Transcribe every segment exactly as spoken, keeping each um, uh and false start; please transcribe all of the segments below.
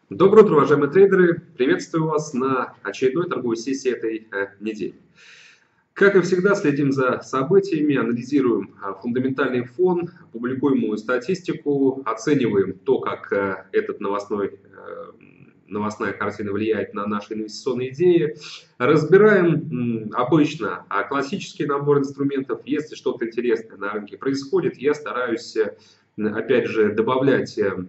Доброе утро, уважаемые трейдеры! Приветствую вас на очередной торговой сессии этой э, недели. Как и всегда, следим за событиями, анализируем э, фундаментальный фон, публикуемую статистику, оцениваем то, как э, этот новостной, э, новостная картина влияет на наши инвестиционные идеи, разбираем м, обычно а, классический набор инструментов. Если что-то интересное на рынке происходит, я стараюсь, э, опять же, добавлять э,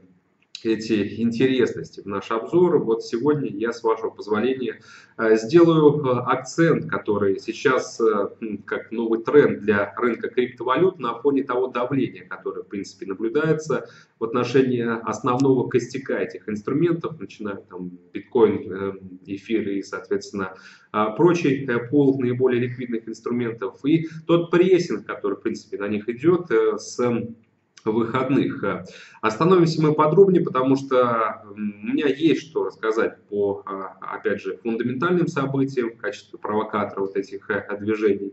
эти интересности в наш обзор. Вот сегодня я, с вашего позволения, э, сделаю э, акцент, который сейчас э, м, как новый тренд для рынка криптовалют на фоне того давления, которое, в принципе, наблюдается в отношении основного костяка этих инструментов, начиная там биткоин, э, эфир и, соответственно, а, прочий э, пул наиболее ликвидных инструментов. И тот прессинг, который, в принципе, на них идет э, с выходных. Остановимся мы подробнее, потому что у меня есть что рассказать по, опять же, фундаментальным событиям в качестве провокатора вот этих движений.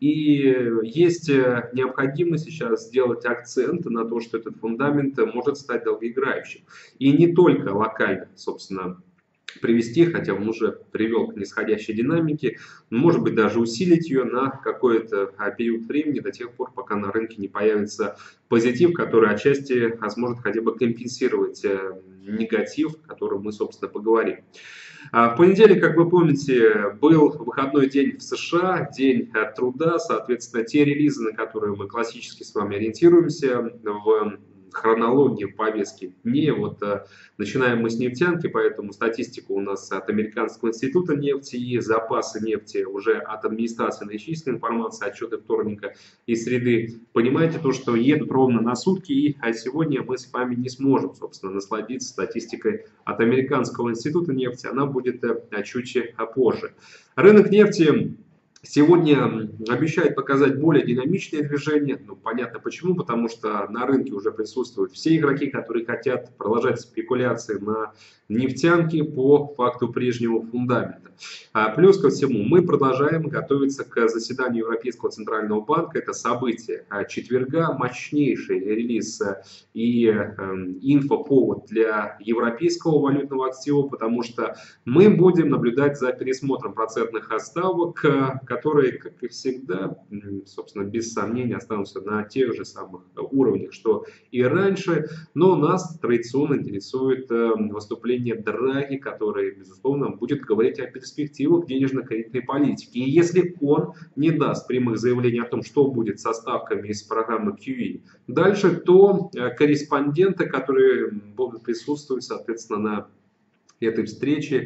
И есть необходимость сейчас сделать акцент на то, что этот фундамент может стать долгоиграющим. И не только локально, собственно, привести, хотя он уже привел к нисходящей динамике, может быть даже усилить ее на какой-то период времени до тех пор, пока на рынке не появится позитив, который отчасти сможет хотя бы компенсировать негатив, о котором мы, собственно, поговорим. В понедельник, как вы помните, был выходной день в США, день труда, соответственно, те релизы, на которые мы классически с вами ориентируемся в хронологии повестки дней. Вот э, начинаем мы с нефтянки, поэтому статистика у нас от Американского института нефти и запасы нефти уже от администрации наличительной информации, отчеты вторника и среды. Понимаете то, что едут ровно на сутки, и а сегодня мы с вами не сможем, собственно, насладиться статистикой от Американского института нефти. Она будет э, чуть позже. Рынок нефти сегодня обещает показать более динамичное движение. Ну, понятно почему, потому что на рынке уже присутствуют все игроки, которые хотят продолжать спекуляции на нефтянке по факту прежнего фундамента. А плюс ко всему, мы продолжаем готовиться к заседанию Европейского центрального банка. Это событие четверга, мощнейший релиз и э, инфоповод для европейского валютного актива, потому что мы будем наблюдать за пересмотром процентных ставок, которые, как и всегда, собственно, без сомнения останутся на тех же самых уровнях, что и раньше, но нас традиционно интересует выступление Драги, который, безусловно, будет говорить о перспективах денежно-кредитной политики. И если он не даст прямых заявлений о том, что будет со ставками из программы кью и дальше, то корреспонденты, которые будут присутствовать, соответственно, на этой встрече,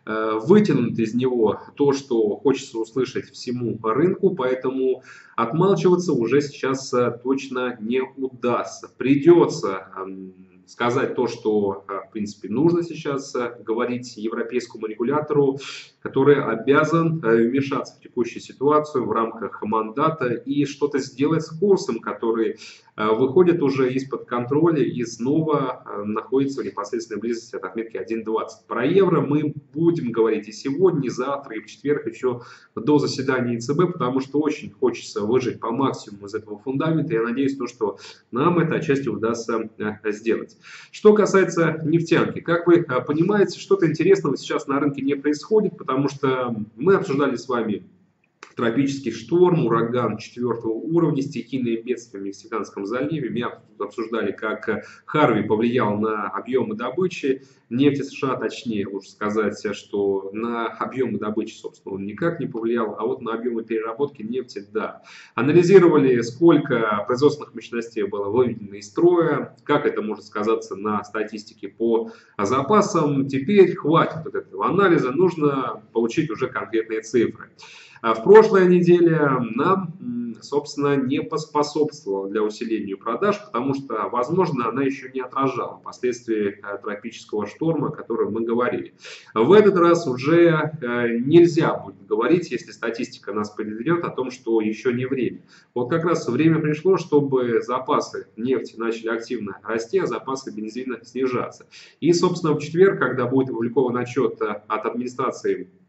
вытянут из него то, что хочется услышать всему рынку, поэтому отмалчиваться уже сейчас точно не удастся. Придется сказать то, что, в принципе, нужно сейчас говорить европейскому регулятору, который обязан вмешаться в текущую ситуацию в рамках мандата и что-то сделать с курсом, который выходит уже из-под контроля и снова находится в непосредственной близости от отметки один двадцать. Про евро мы будем говорить и сегодня, и завтра, и в четверг, еще до заседания и цэ бэ, потому что очень хочется выжать по максимуму из этого фундамента. Я надеюсь, то, что нам это отчасти удастся сделать. Что касается нефтянки, как вы понимаете, что-то интересного сейчас на рынке не происходит, потому что мы обсуждали с вами тропический шторм, ураган четвертого уровня, стихийные бедствия в Мексиканском заливе. Мы обсуждали, как Харви повлиял на объемы добычи нефти США, точнее лучше сказать, что на объемы добычи, собственно, он никак не повлиял, а вот на объемы переработки нефти, да. Анализировали, сколько производственных мощностей было выведено из строя, как это может сказаться на статистике по запасам. Теперь хватит вот этого анализа, нужно получить уже конкретные цифры. В прошлой неделе нам, собственно, не поспособствовала для усиления продаж, потому что, возможно, она еще не отражала последствий тропического шторма, о котором мы говорили. В этот раз уже нельзя будет говорить, если статистика нас подведет, о том, что еще не время. Вот как раз время пришло, чтобы запасы нефти начали активно расти, а запасы бензина снижаться. И, собственно, в четверг, когда будет опубликован отчет от администрации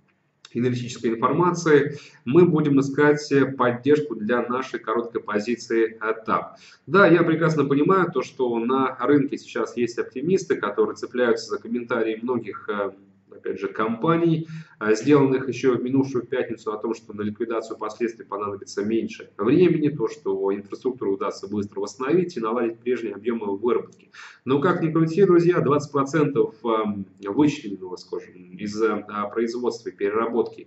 энергетической информации, мы будем искать поддержку для нашей короткой позиции там. Да, я прекрасно понимаю то, что на рынке сейчас есть оптимисты, которые цепляются за комментарии многих, опять же, компаний, сделанных еще в минувшую пятницу, о том, что на ликвидацию последствий понадобится меньше времени, то, что инфраструктуру удастся быстро восстановить и наладить прежние объемы выработки. Но как ни крути, друзья, двадцать процентов вычлененного, скажем, из производства и переработки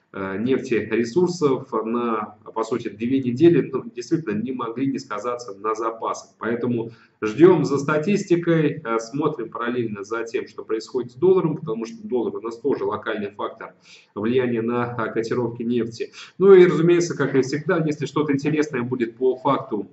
нефтересурсов на, по сути, две недели, ну, действительно не могли не сказаться на запасах. Поэтому ждем за статистикой, смотрим параллельно за тем, что происходит с долларом, потому что доллар у нас тоже локальный фактор влияния на котировки нефти. Ну и, разумеется, как и всегда, если что-то интересное будет по факту,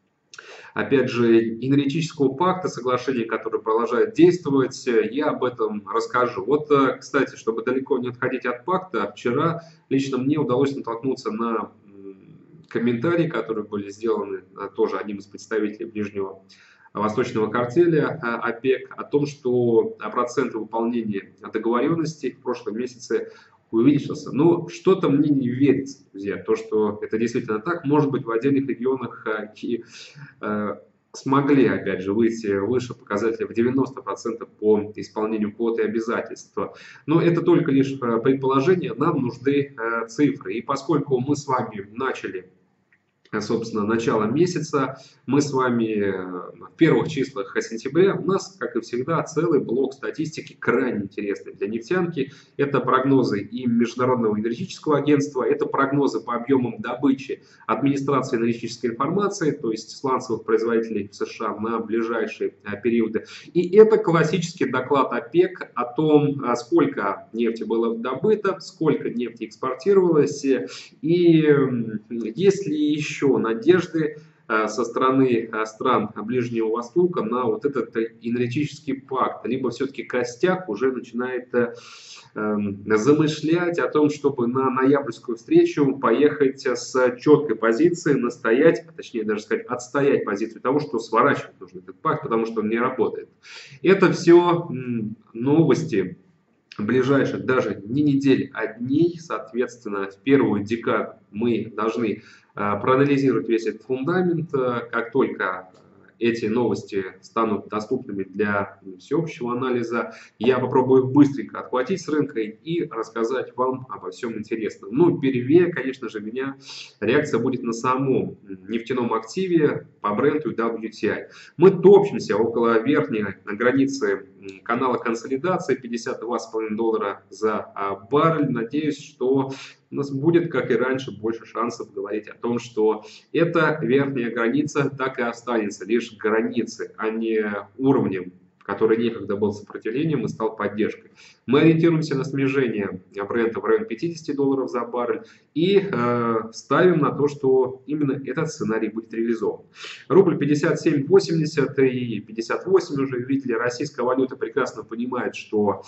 опять же, энергетического пакта, соглашения, которое продолжает действовать, я об этом расскажу. Вот, кстати, чтобы далеко не отходить от пакта, вчера лично мне удалось натолкнуться на комментарии, которые были сделаны тоже одним из представителей ближнего восточного картеля ОПЕК, о том, что процент выполнения договоренностей в прошлом месяце увеличился. Но что-то мне не верится, друзья, то, что это действительно так. Может быть, в отдельных регионах и э, смогли, опять же, выйти выше показателя в девяносто процентов по исполнению квоты и обязательства. Но это только лишь предположение, нам нужны э, цифры. И поскольку мы с вами начали, собственно, начало месяца, мы с вами в первых числах сентября, у нас, как и всегда, целый блок статистики крайне интересный для нефтянки. Это прогнозы и Международного энергетического агентства, это прогнозы по объемам добычи администрации энергетической информации, то есть сланцевых производителей в США на ближайшие периоды. И это классический доклад ОПЕК о том, сколько нефти было добыто, сколько нефти экспортировалось, и есть ли еще надежды со стороны стран Ближнего Востока на вот этот энергетический пакт, либо все-таки костяк уже начинает замышлять о том, чтобы на ноябрьскую встречу поехать с четкой позицией, настоять, а точнее даже сказать, отстоять позицию того, что сворачивать нужно этот пакт, потому что он не работает. Это все новости ближайших даже не недель, а дней. Соответственно, в первую декаду мы должны проанализировать весь этот фундамент. Как только эти новости станут доступными для всеобщего анализа, я попробую быстренько отхватить с рынка и рассказать вам обо всем интересном. Ну, первее, конечно же, меня реакция будет на самом нефтяном активе по бренду дабл ю ти ай. Мы топчемся около верхней границы канала консолидации пятьдесят два с половиной доллара за баррель. Надеюсь, что у нас будет, как и раньше, больше шансов говорить о том, что эта верхняя граница так и останется лишь границей, а не уровнем, который некогда был сопротивлением и стал поддержкой. Мы ориентируемся на снижение бренда в районе пятидесяти долларов за баррель и э, ставим на то, что именно этот сценарий будет реализован. Рубль пятьдесят семь восемьдесят и пятьдесят восемь уже видели, российская валюта прекрасно понимает, что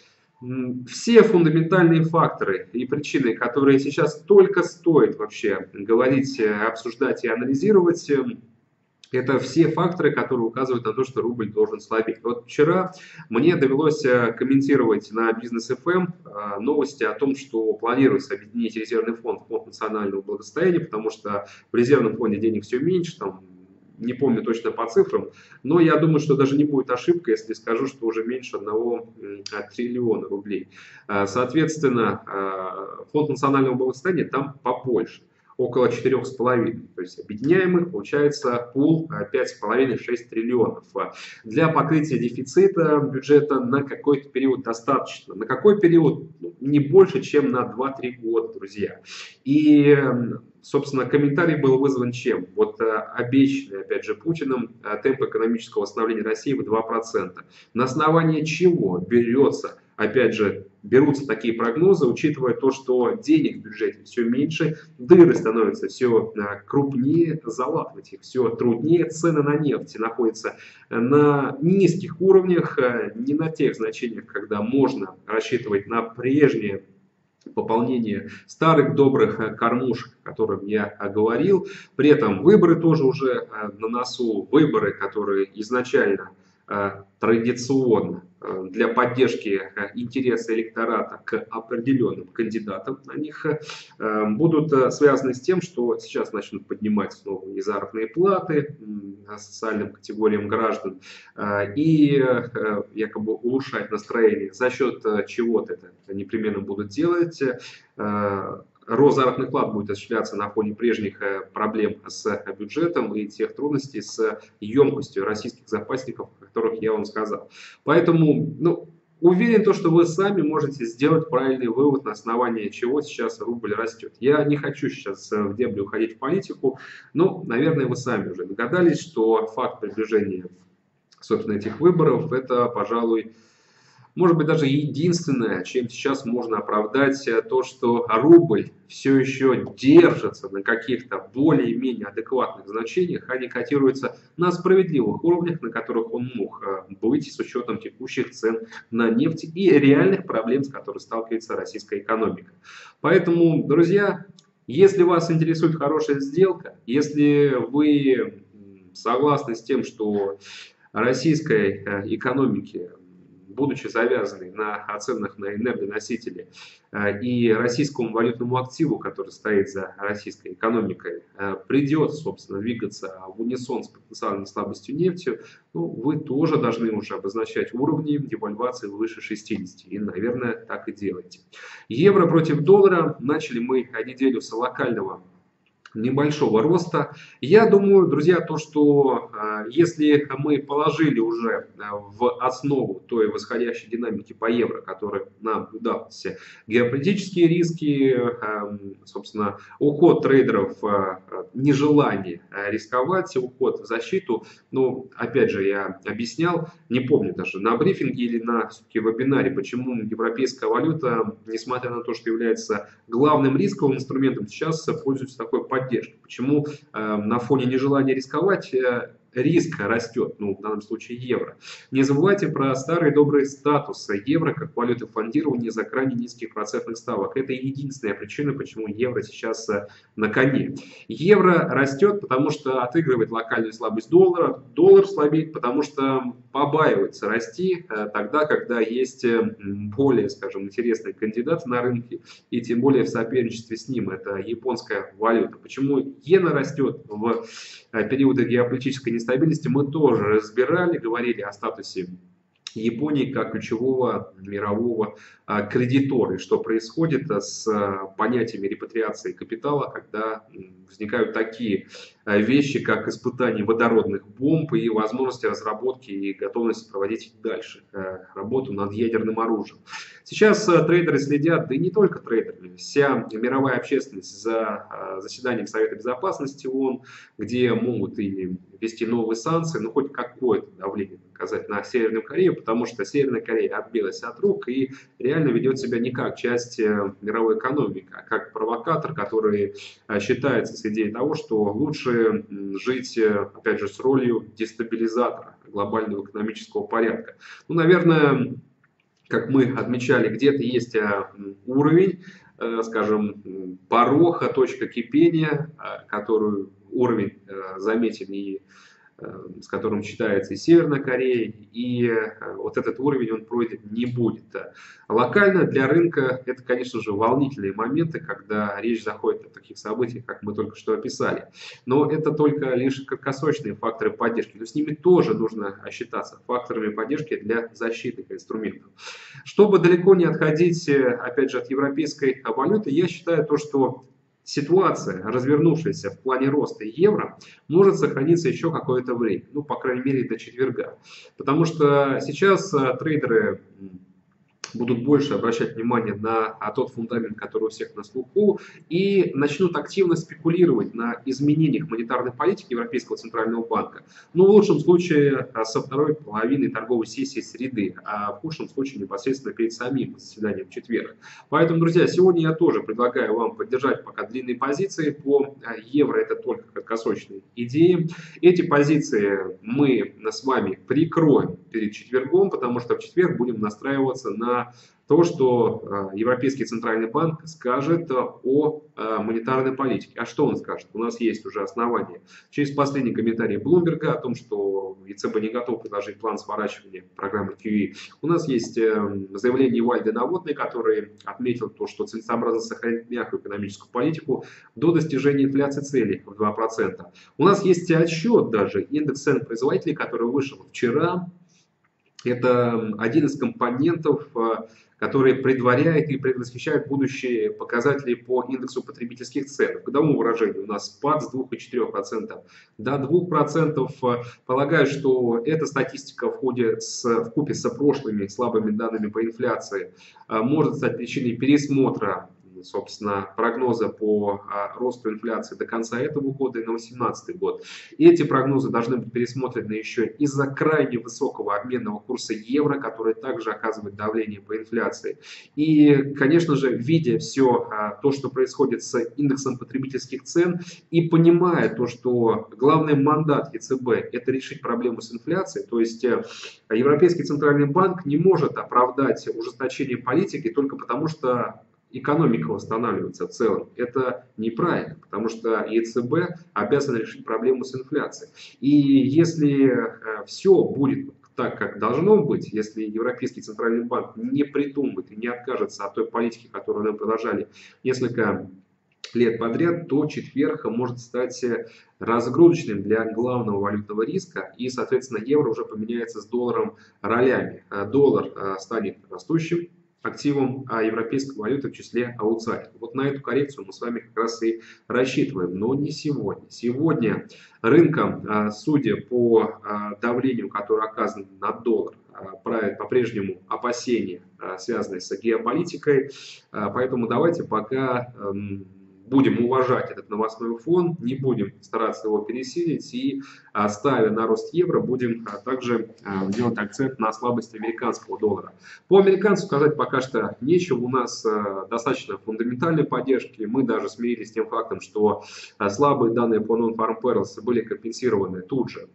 все фундаментальные факторы и причины, которые сейчас только стоит вообще говорить, обсуждать и анализировать, это все факторы, которые указывают на то, что рубль должен слабеть. Вот вчера мне довелось комментировать на Бизнес эф эм новости о том, что планируется объединить резервный фонд, фонд национального благосостояния, потому что в резервном фонде денег все меньше, там, не помню точно по цифрам, но я думаю, что даже не будет ошибка, если скажу, что уже меньше одного триллиона рублей. Соответственно, фонд национального благосостояния там побольше, около четырёх с половиной. То есть объединяемых получается пул пять с половиной — шесть триллионов. Для покрытия дефицита бюджета на какой-то период достаточно. На какой период? Не больше, чем на два-три года, друзья. И, собственно, комментарий был вызван чем? Вот обещанный, опять же, Путиным темп экономического восстановления России в два процента. На основании чего берется, опять же, берутся такие прогнозы, учитывая то, что денег в бюджете все меньше, дыры становятся все крупнее, залатывать их все труднее, цены на нефть находятся на низких уровнях, не на тех значениях, когда можно рассчитывать на прежнее пополнение старых добрых кормушек, о которых я говорил. При этом выборы тоже уже на носу, выборы, которые изначально традиционно для поддержки интереса электората к определенным кандидатам на них будут связаны с тем, что сейчас начнут поднимать снова и заработные платы социальным категориям граждан и якобы улучшать настроение. За счет чего-то это непременно будут делать. Рост заработных плат будет осуществляться на фоне прежних проблем с бюджетом и тех трудностей с емкостью российских запасников, о которых я вам сказал. Поэтому, ну, уверен, то, что вы сами можете сделать правильный вывод, на основании чего сейчас рубль растет. Я не хочу сейчас в дебри уходить в политику, но, наверное, вы сами уже догадались, что факт приближения, собственно, этих выборов, это, пожалуй, может быть, даже единственное, чем сейчас можно оправдать то, что рубль все еще держится на каких-то более-менее адекватных значениях, а не котируется на справедливых уровнях, на которых он мог быть с учетом текущих цен на нефть и реальных проблем, с которыми сталкивается российская экономика. Поэтому, друзья, если вас интересует хорошая сделка, если вы согласны с тем, что российской экономике, будучи завязанной на ценах на энергоносители и российскому валютному активу, который стоит за российской экономикой, придется, собственно, двигаться в унисон с потенциальной слабостью нефти, ну, вы тоже должны уже обозначать уровни девальвации выше шестидесяти. И, наверное, так и делайте. Евро против доллара. Начали мы неделю с локального небольшого роста. Я думаю, друзья, то, что э, если мы положили уже э, в основу той восходящей динамики по евро, которая нам удалась, геополитические риски, э, собственно, уход трейдеров, э, нежелание рисковать, уход в защиту, ну, опять же, я объяснял, не помню даже, на брифинге или на вебинаре, почему европейская валюта, несмотря на то, что является главным рисковым инструментом, сейчас пользуется такой поддержкой. Почему э, на фоне нежелания рисковать э, риск растет, ну, в данном случае евро. Не забывайте про старый добрый статус евро как валюты фондирования за крайне низких процентных ставок. Это единственная причина, почему евро сейчас э, на коне. Евро растет, потому что отыгрывает локальную слабость доллара. Доллар слабеет, потому что побаивается расти э, тогда, когда есть э, более, скажем, интересные кандидаты на рынке, и тем более в соперничестве с ним. Это японская валюта. Почему иена растет в э, периоды геополитической нестабильности, мы тоже разбирали, говорили о статусе Японии как ключевого мирового а, кредитора. И что происходит с а, понятиями репатриации капитала, когда м, возникают такие а, вещи, как испытание водородных бомб и возможности разработки и готовность проводить дальше а, работу над ядерным оружием. Сейчас а, трейдеры следят, да и не только трейдеры, вся мировая общественность за а, заседанием Совета Безопасности ООН, где могут и ввести новые санкции, но хоть какое-то давление оказать на Северную Корею, потому что Северная Корея отбилась от рук и реально ведет себя не как часть мировой экономики, а как провокатор, который считается с идеей того, что лучше жить, опять же, с ролью дестабилизатора глобального экономического порядка. Ну, наверное, как мы отмечали, где-то есть уровень, скажем, пороха, точка кипения, которую уровень заметен и с которым считается и Северная Корея, и вот этот уровень он пройден не будет. Локально для рынка это, конечно же, волнительные моменты, когда речь заходит о таких событиях, как мы только что описали. Но это только лишь краткосрочные факторы поддержки, но с ними тоже нужно считаться факторами поддержки для защитных инструментов. Чтобы далеко не отходить, опять же, от европейской валюты, я считаю то, что ситуация, развернувшаяся в плане роста евро, может сохраниться еще какое-то время, ну, по крайней мере, до четверга. Потому что сейчас трейдеры будут больше обращать внимание на а, тот фундамент, который у всех на слуху, и начнут активно спекулировать на изменениях монетарной политики Европейского центрального банка. Но в лучшем случае а, со второй половины торговой сессии среды, а в худшем случае непосредственно перед самим заседанием в четверг. Поэтому, друзья, сегодня я тоже предлагаю вам поддержать пока длинные позиции по а, евро, это только краткосрочные идеи. Эти позиции мы с вами прикроем перед четвергом, потому что в четверг будем настраиваться на на то, что Европейский центральный банк скажет о монетарной политике. А что он скажет? У нас есть уже основания. Через последний комментарий Блумберга о том, что ЕЦБ не готов предложить план сворачивания программы кью и. У нас есть заявление Вальды Наводной, который отметил то, что целесообразно сохранить мягкую экономическую политику до достижения инфляции цели в два процента. У нас есть отчет даже, индекс цен производителей, который вышел вчера. Это один из компонентов, который предваряет и предвосхищает будущие показатели по индексу потребительских цен. В годовом выражении у нас спад с двух целых четырёх десятых процента до двух процентов. Полагаю, что эта статистика в ходе с, вкупе с прошлыми слабыми данными по инфляции может стать причиной пересмотра, собственно, прогноза по а, росту инфляции до конца этого года и на две тысячи восемнадцатый год. И эти прогнозы должны быть пересмотрены еще из-за крайне высокого обменного курса евро, который также оказывает давление по инфляции. И, конечно же, видя все а, то, что происходит с индексом потребительских цен, и понимая то, что главный мандат ЕЦБ – это решить проблему с инфляцией, то есть а, Европейский центральный банк не может оправдать ужесточение политики только потому, что экономика восстанавливается в целом. Это неправильно, потому что ЕЦБ обязан решить проблему с инфляцией. И если э, все будет так, как должно быть, если Европейский центральный банк не придумает и не откажется от той политики, которую мы продолжали несколько лет подряд, то четверг может стать разгрузочным для главного валютного риска, и, соответственно, евро уже поменяется с долларом ролями. Доллар э, станет растущим активом, а европейской валюты в числе аутсайдеров. Вот на эту коррекцию мы с вами как раз и рассчитываем, но не сегодня. Сегодня рынком, судя по давлению, которое оказано на доллар, по-прежнему опасения, связанные с геополитикой, поэтому давайте пока будем уважать этот новостной фон, не будем стараться его пересилить и, ставя на рост евро, будем также делать акцент на слабость американского доллара. По американцу сказать пока что нечего, у нас достаточно фундаментальной поддержки, мы даже смирились с тем фактом, что слабые данные по non-farm payrolls были компенсированы тут же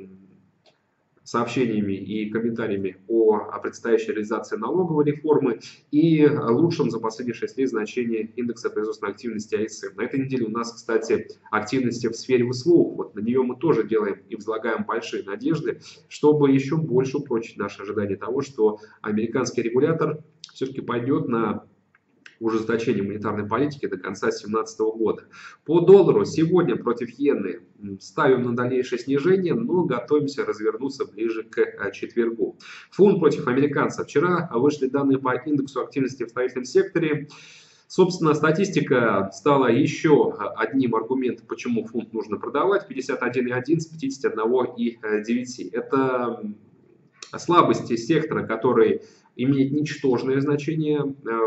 сообщениями и комментариями о предстоящей реализации налоговой реформы и лучшем за последние шесть лет значении индекса производственной активности эй эс эм. На этой неделе у нас, кстати, активности в сфере услуг. Вот на нее мы тоже делаем и возлагаем большие надежды, чтобы еще больше упрочить наши ожидания того, что американский регулятор все-таки пойдет на ужесточение монетарной политики до конца две тысячи семнадцатого года. По доллару сегодня против иены ставим на дальнейшее снижение, но готовимся развернуться ближе к четвергу. Фунт против американца. Вчера вышли данные по индексу активности в строительном секторе. Собственно, статистика стала еще одним аргументом, почему фунт нужно продавать. пятьдесят один и один с пятидесяти одного и девяти. Это слабости сектора, который имеет ничтожное значение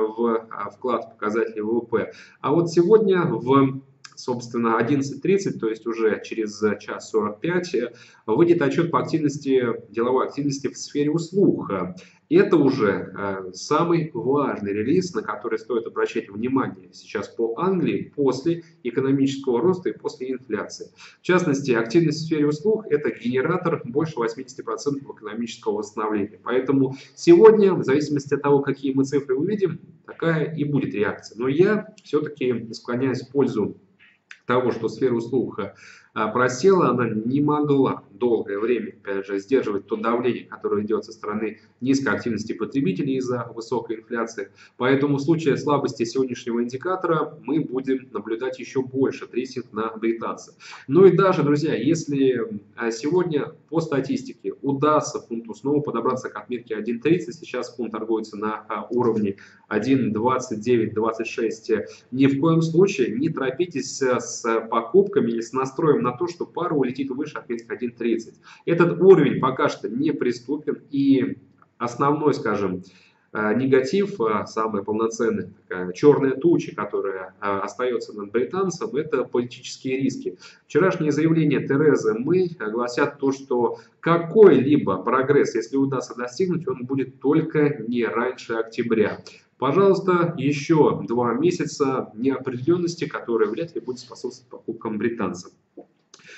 в вклад в показатели вэ вэ пэ. А вот сегодня в, собственно, одиннадцать тридцать, то есть уже через час сорок пять, выйдет отчет по активности, деловой активности в сфере услуг. Это уже э, самый важный релиз, на который стоит обращать внимание сейчас по Англии после экономического роста и после инфляции. В частности, активность в сфере услуг – это генератор больше восьмидесяти процентов экономического восстановления. Поэтому сегодня, в зависимости от того, какие мы цифры увидим, такая и будет реакция. Но я все-таки склоняюсь в пользу того, что сфера услуг просела, она не могла долгое время, опять же, сдерживать то давление, которое идет со стороны низкой активности потребителей из-за высокой инфляции. Поэтому в случае слабости сегодняшнего индикатора мы будем наблюдать еще больше трессинг на британцев. Ну и даже, друзья, если сегодня по статистике удастся фунту снова подобраться к отметке один тридцать, сейчас фунт торгуется на уровне один двадцать девять двадцать шесть, ни в коем случае не торопитесь с покупками или с настроем на то, что пара улетит выше отметки один тридцать. Этот уровень пока что не приступен, и основной, скажем, негатив, самая полноценная такая черная туча, которая остается над британцем, это политические риски. Вчерашнее заявление Терезы Мэй гласят то, что какой-либо прогресс, если удастся достигнуть, он будет только не раньше октября. Пожалуйста, еще два месяца неопределенности, которые вряд ли будут способствовать покупкам британцев.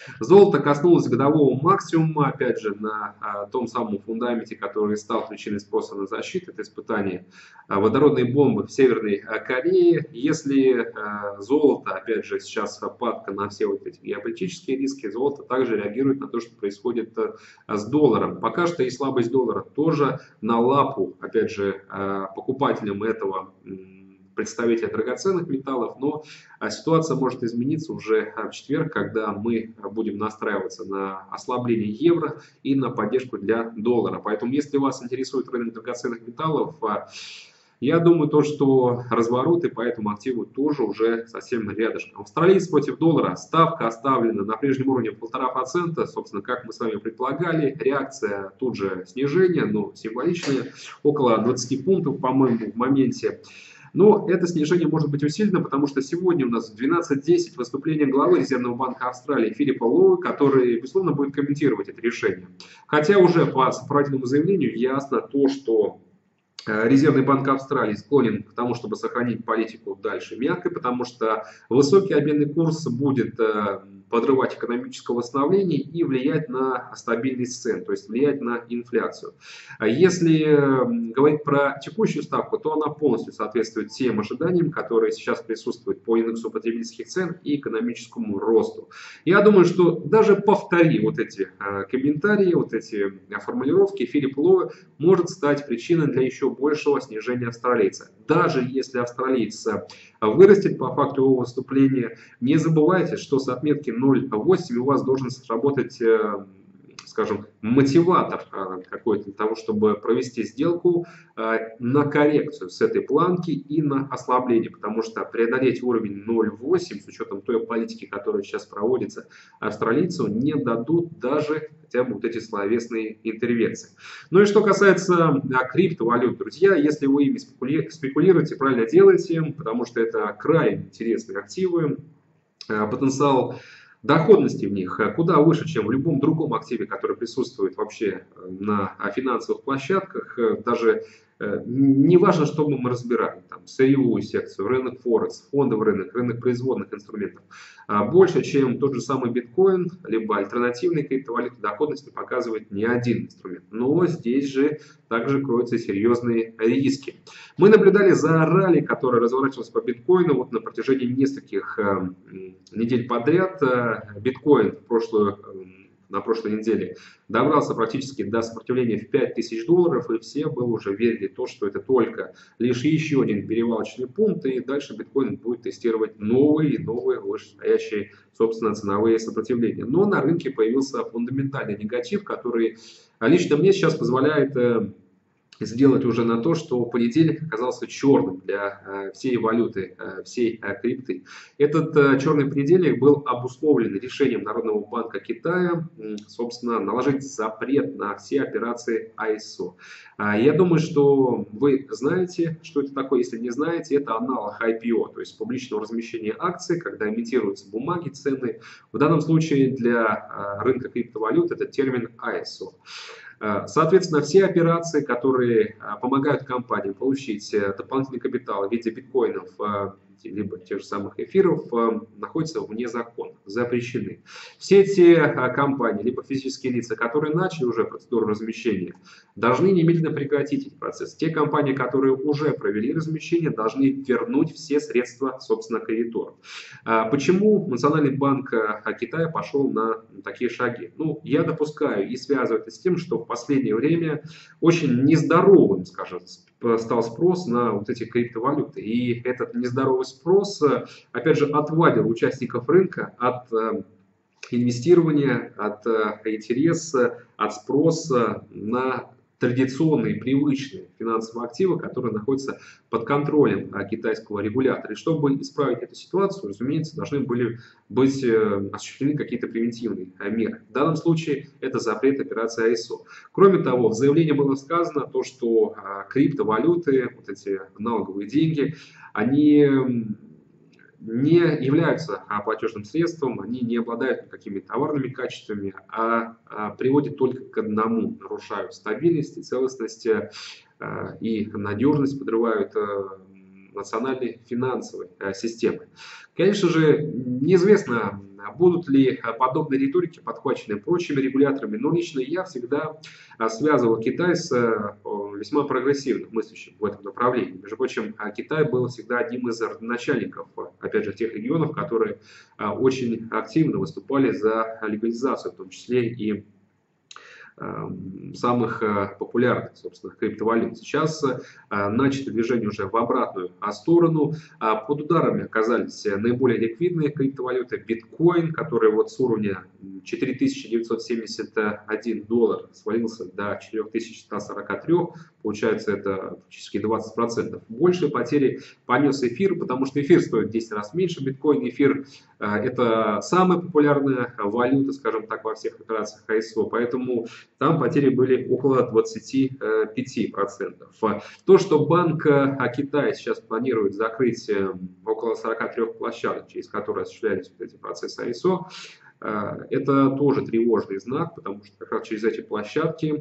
Золото коснулось годового максимума, опять же, на а, том самом фундаменте, который стал причиной спроса на защиту. Это испытание а, водородной бомбы в Северной а, Корее. Если а, золото, опять же, сейчас падка на все вот эти геополитические риски, золото также реагирует на то, что происходит а, с долларом. Пока что и слабость доллара тоже на лапу, опять же, а, покупателям этого представителя драгоценных металлов, но ситуация может измениться уже в четверг, когда мы будем настраиваться на ослабление евро и на поддержку для доллара. Поэтому, если вас интересует рынок драгоценных металлов, я думаю, то, что развороты по этому активу тоже уже совсем рядышком. Австралиец против доллара. Ставка оставлена на прежнем уровне полтора процента. Собственно, как мы с вами предполагали. Реакция тут же снижение, но символичная. Около двадцати пунктов, по-моему, в моменте. Но это снижение может быть усилено, потому что сегодня у нас в двенадцать десять выступление главы Резервного банка Австралии Филиппа Лоу, который, безусловно, будет комментировать это решение. Хотя уже по сопроводительному заявлению ясно то, что Резервный банк Австралии склонен к тому, чтобы сохранить политику дальше мягкой, потому что высокий обменный курс будет подрывать экономическое восстановление и влиять на стабильность цен, то есть влиять на инфляцию. Если говорить про текущую ставку, то она полностью соответствует тем ожиданиям, которые сейчас присутствуют по индексу потребительских цен и экономическому росту. Я думаю, что даже повтори вот эти комментарии, вот эти формулировки, Филипп Лоу может стать причиной для еще большего снижения австралийца. Даже если австралиец вырастет по факту его выступления, не забывайте, что с отметки ноль целых восемь десятых у вас должен сработать, скажем, мотиватор какой-то для того, чтобы провести сделку на коррекцию с этой планки и на ослабление, потому что преодолеть уровень ноль целых восемь десятых с учетом той политики, которая сейчас проводится, австралийцу не дадут даже хотя бы вот эти словесные интервенции. Ну и что касается криптовалют, друзья, если вы ими спекулируете, правильно делаете, потому что это крайне интересные активы, потенциал доходности в них куда выше, чем в любом другом активе, который присутствует вообще на финансовых площадках. Даже не важно, что мы разбирали, там, сырьевую секцию, рынок Форекс, фондовый рынок, рынок производных инструментов. Больше, чем тот же самый биткоин, либо альтернативные криптовалюты, доходность не показывает ни один инструмент. Но здесь же также кроются серьезные риски. Мы наблюдали за ралли, которое разворачивалось по биткоину вот на протяжении нескольких э, недель подряд. Биткоин в прошлую, на прошлой неделе добрался практически до сопротивления в пять тысяч долларов, и все было уже верили в то, что это только лишь еще один перевалочный пункт, и дальше биткоин будет тестировать новые и новые вышестоящие, собственно, ценовые сопротивления. Но на рынке появился фундаментальный негатив, который лично мне сейчас позволяет сделать уже на то, что понедельник оказался черным для э, всей валюты, э, всей э, крипты. Этот э, черный понедельник был обусловлен решением Народного банка Китая, э, собственно, наложить запрет на все операции ай эс о. Э, я думаю, что вы знаете, что это такое. Если не знаете, это аналог ай пи о, то есть публичного размещения акций, когда имитируются бумаги, цены. В данном случае для э, рынка криптовалют это термин ай эс о. Соответственно, все операции, которые помогают компании получить дополнительный капитал в виде биткоинов, либо тех же самых эфиров, находятся вне закона, запрещены. Все те компании, либо физические лица, которые начали уже процедуру размещения, должны немедленно прекратить этот процесс. Те компании, которые уже провели размещение, должны вернуть все средства, собственно, кредиторов. Почему Национальный банк Китая пошел на такие шаги? Ну, я допускаю и связываю это с тем, что в последнее время очень нездоровым, скажем, стал спрос на вот эти криптовалюты. И этот нездоровый спрос, опять же, отвадил участников рынка от инвестирования, от интереса, от спроса на традиционные, привычные финансовые активы, которые находятся под контролем китайского регулятора. И чтобы исправить эту ситуацию, разумеется, должны были быть осуществлены какие-то превентивные меры. В данном случае это запрет операции ай эс о. Кроме того, в заявлении было сказано то, что криптовалюты, вот эти аналоговые деньги, они не являются платежным средством, они не обладают никакими товарными качествами, а приводят только к одному: нарушают стабильность и целостность и надежность, подрывают национальной финансовой системы. Конечно же, неизвестно, Будут ли подобные риторики подхвачены прочими регуляторами? Но лично я всегда связывал Китай с весьма прогрессивным мыслящим в этом направлении. Между прочим, Китай был всегда одним из родоначальников, опять же, тех регионов, которые очень активно выступали за легализацию, в том числе и самых популярных, собственно, криптовалют. Сейчас начато движение уже в обратную сторону. Под ударами оказались наиболее ликвидные криптовалюты. Биткоин, который вот с уровня четыре тысячи девятьсот семьдесят один доллар свалился до четыре тысячи ста сорока трёх. Получается, это практически двадцать процентов. Большие потери понес эфир, потому что эфир стоит в десять раз меньше биткоина. Эфир – это самая популярная валюта, скажем так, во всех операциях ай эс о. Поэтому там потери были около двадцати пяти процентов. То, что Банк Китая сейчас планирует закрыть около сорока трёх площадок, через которые осуществлялись вот эти процессы ай эс о, это тоже тревожный знак, потому что как раз через эти площадки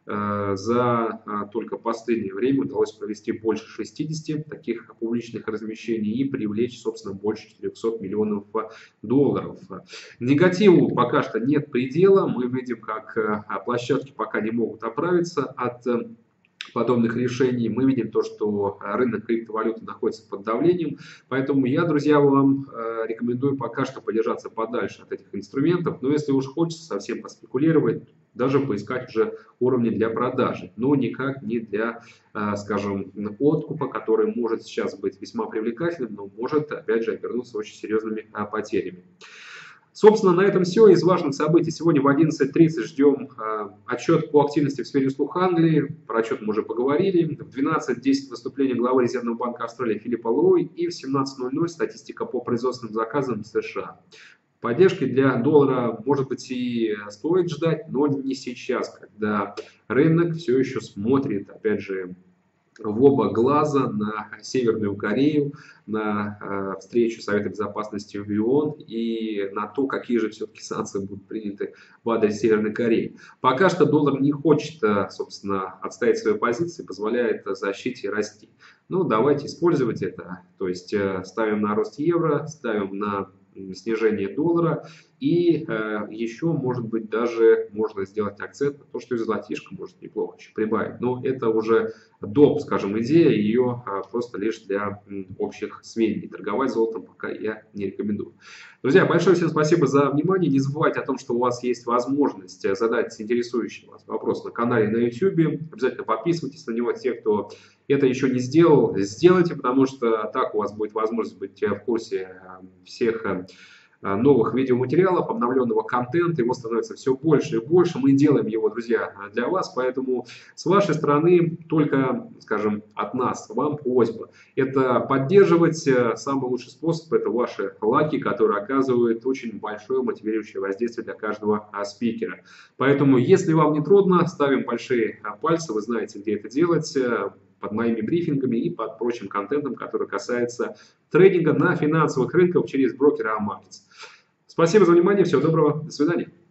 за только последнее время удалось провести больше шестидесяти таких публичных размещений и привлечь, собственно, больше четырёхсот миллионов долларов. Негативу пока что нет предела. Мы видим, как площадки пока не могут оправиться от подобных решений. Мы видим то, что рынок криптовалюты находится под давлением. Поэтому я, друзья, вам рекомендую пока что подержаться подальше от этих инструментов. Но если уж хочется совсем поспекулировать, даже поискать уже уровни для продажи, но никак не для, скажем, откупа, который может сейчас быть весьма привлекательным, но может, опять же, обернуться очень серьезными потерями. Собственно, на этом все. Из важных событий сегодня в одиннадцать тридцать ждем э, отчет по активности в сфере услуг Англии. Про отчет мы уже поговорили. В двенадцать десять выступление главы Резервного банка Австралии Филиппа Лоуи. И в семнадцать ноль ноль статистика по производственным заказам в США. Поддержки для доллара, может быть, и стоит ждать, но не сейчас, когда рынок все еще смотрит, опять же, в оба глаза на Северную Корею, на э, встречу Совета Безопасности в ООН и на то, какие же все-таки санкции будут приняты в адрес Северной Кореи. Пока что доллар не хочет, собственно, отстоять свои позиции, позволяет защите расти. Ну, давайте использовать это. То есть э, ставим на рост евро, ставим на снижение доллара, и э, еще, может быть, даже можно сделать акцент на то, что и золотишко может неплохо еще прибавить. Но это уже доп, скажем, идея, ее э, просто лишь для м, общих сведений. Торговать золотом пока я не рекомендую. Друзья, большое всем спасибо за внимание. Не забывайте о том, что у вас есть возможность задать интересующий вас вопрос на канале на YouTube. Обязательно подписывайтесь на него, те, кто это еще не сделал, сделайте, потому что так у вас будет возможность быть в курсе всех новых видеоматериалов, обновленного контента. Его становится все больше и больше. Мы делаем его, друзья, для вас, поэтому с вашей стороны только, скажем, от нас вам просьба. Это поддерживать. Самый лучший способ — это ваши лайки, которые оказывают очень большое мотивирующее воздействие для каждого спикера. Поэтому, если вам не трудно, ставим большие пальцы, вы знаете, где это делать, под моими брифингами и под прочим контентом, который касается трейдинга на финансовых рынках через брокера Амаркетс. Спасибо за внимание, всего доброго, до свидания.